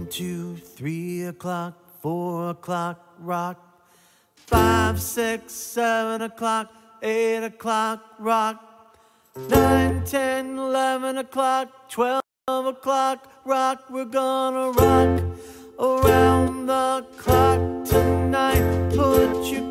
1, 2, 3 o'clock, 4 o'clock, rock. 5, 6, 7 o'clock, 8 o'clock, rock. 9, 10, 11 o'clock, 12 o'clock, rock. We're gonna rock around the clock tonight. Put your